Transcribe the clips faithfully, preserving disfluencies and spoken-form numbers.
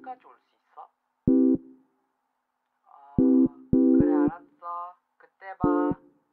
여기까지 올 수 있어? 아, 그래 알았어. 그때 봐.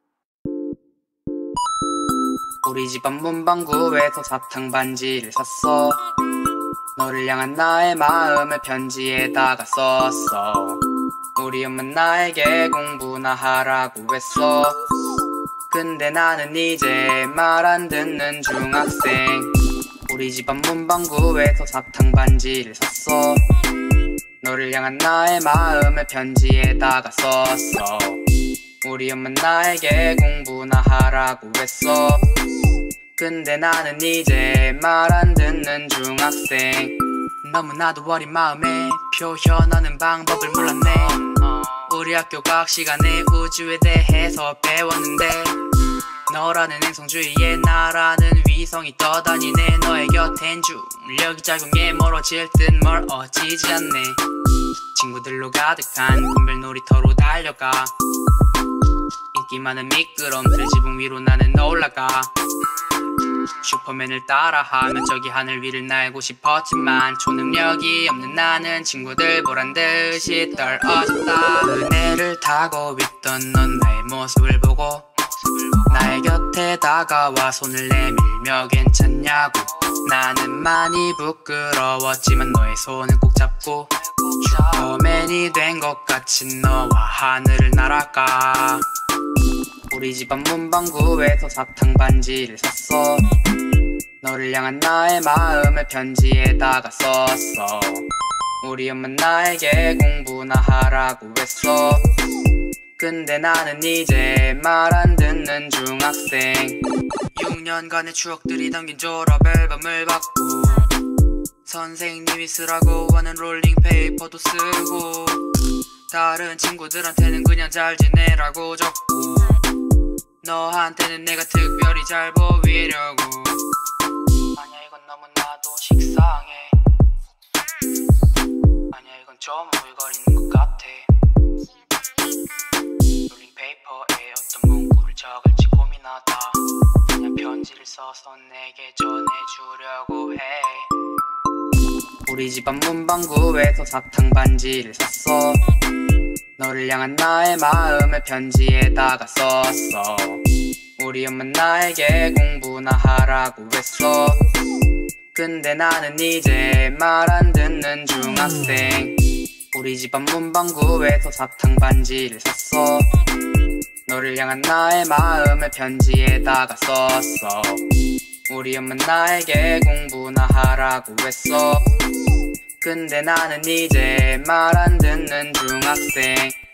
우리 집 앞 문방구에서 사탕 반지를 샀어. 너를 향한 나의 마음을 편지에다가 썼어. 우리 엄마는 나에게 공부나 하라고 했어. 근데 나는 이제 말 안 듣는 중학생. 우리 집 앞 문방구에서 사탕 반지를 샀어. 너를 향한 나의 마음을 편지에다가 썼어. 우리 엄마는 나에게 공부나 하라고 했어. 근데 나는 이제 말 안 듣는 중학생. 너무나도 어린 마음에 표현하는 방법을 몰랐네. 우리 학교 과학 시간에 우주에 대해서 배웠는데 너라는 행성주위에 나라는 위성이 떠다니네. 너의 곁엔 중력이 작용해 멀어질 듯 멀어지지 않네. 친구들로 가득한 금별 놀이터로 달려가. 인기 많은 미끄럼틀 지붕 위로 나는 올라가. 슈퍼맨을 따라하며 저기 하늘 위를 날고 싶었지만 초능력이 없는 나는 친구들 보란듯이 떨어졌다. 그네를 타고 있던 넌 나의 모습을 보고 나의 곁에 다가와 손을 내밀며 괜찮냐고. 나는 많이 부끄러웠지만 너의 손을 꼭 잡고 슈퍼맨이 된 것 같이 너와 하늘을 날아가. 우리 집 앞 문방구에서 사탕 반지를 샀어. 너를 향한 나의 마음을 편지에다가 썼어. 우리 엄마는 나에게 공부나 하라고 했어. 근데 나는 이제 말 안 듣는 중학생. 육 년간의 추억들이 담긴 졸업 앨범을 받고 선생님이 쓰라고 하는 롤링페이퍼도 쓰고 다른 친구들한테는 그냥 잘 지내라고 적고 너한테는 내가 특별히 잘 보이려고. 아니야 이건 너무나도 식상해. 아니야 이건 좀 오글거리는 것 같아. 롤링페이퍼에 어떤 문구를 적을지 고민하다 그냥 편지를 써서 내게 전해주려고 해. 우리 집 앞 문방구에서 사탕 반지를 샀어. 너를 향한 나의 마음을 편지에다가 썼어. 우리 엄마는 나에게 공부나 하라고 했어. 근데 나는 이제 말 안 듣는 중학생. 우리 집 앞 문방구에서 사탕 반지를 샀어. 너를 향한 나의 마음을 편지에다가 썼어. 우리 엄마는 나에게 공부나 하라고 했어. 근데 나는 이제 말 안 듣는 중학생.